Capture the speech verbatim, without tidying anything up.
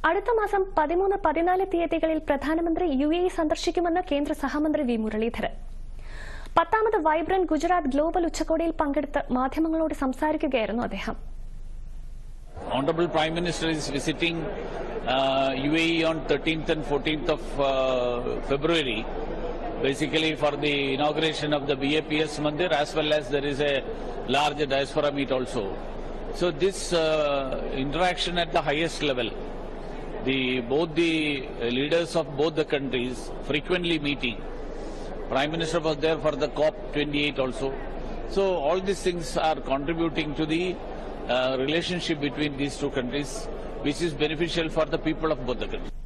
അടുത്ത മാസം പതിമൂന്ന് പതിനാല് തീയതികളിൽ പ്രധാനമന്ത്രി യു എ ഇ സന്ദർശിക്കുമെന്ന് കേന്ദ്ര സഹമന്ത്രി വി മുരളീധരൻ. പത്താമത് വൈബ്രന്റ് ഗുജറാത്ത് ഗ്ലോബൽ ഉച്ചകോടിയിൽ പങ്കെടുത്ത് മാധ്യമങ്ങളോട് സംസാരിക്കുകയായിരുന്നു അദ്ദേഹം. Honorable Prime Minister is visiting uh, U A E on thirteenth and fourteenth of uh, February, basically for the inauguration of the B A P S Mandir, as well as there is a large diaspora meet also. So this uh, interaction at the highest level, the both the leaders of both the countries frequently meeting. Prime Minister was there for the COP twenty-eight also. So all these things are contributing to the uh, relationship between these two countries, which is beneficial for the people of both the countries.